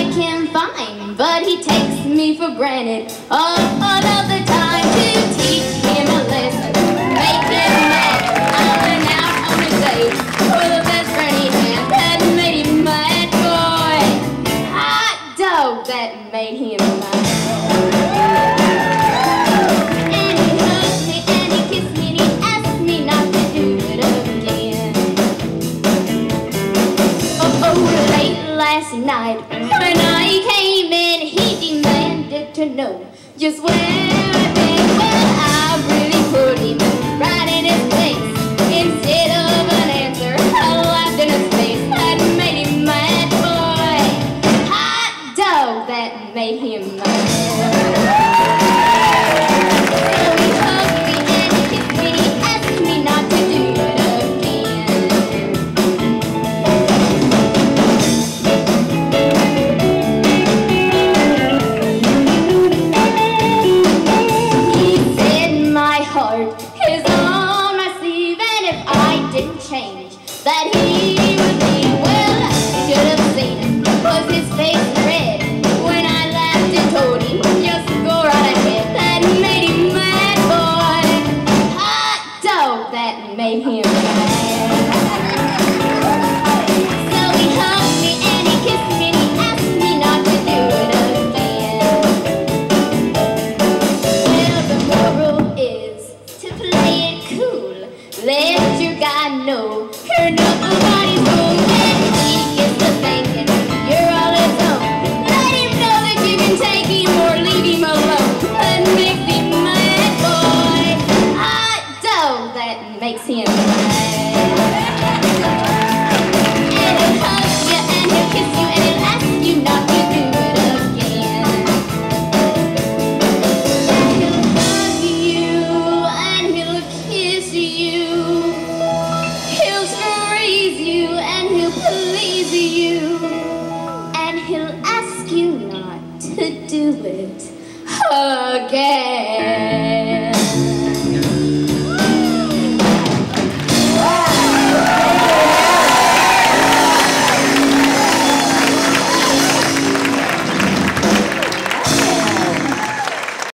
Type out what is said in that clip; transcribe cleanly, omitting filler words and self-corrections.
like him fine, but he takes me for granted all of the time. To teach him a lesson, make him mad, I went out on a date for the best friend he had that made him mad. Boy, hot dog, that made him mad. And he hugged me and he kissed me and he asked me not to do it again. Oh, late last night when I came in, he demanded to know just where I've been. Well, I really put him right in his face. Instead of an answer, I laughed in his face. That made him mad. Boy, hot dog, that made him mad. So he hugged me and he kissed me and he asked me not to do it again. He said my heart is on my sleeve, and if I didn't change, that he would leave. Well, I should have seen him, 'cause his face red when I laughed and told him, just go right ahead. That made him mad. Boy, hot dog, that made him mad. So he hugged me and he kissed me and he asked me not to do it again. Well, the moral is to play it cool. Let your guy know you're nobody's fool. When he gets to thinking you're all his own, let him know that you can take him or leave him alone. That makes him mad. Boy, hot dog, that makes him mad. And he'll hug you and he'll kiss you and he'll ask you not to do it again. And he'll hug you and he'll kiss you. He'll squeeze you and he'll please you. And he'll ask you not to do it again.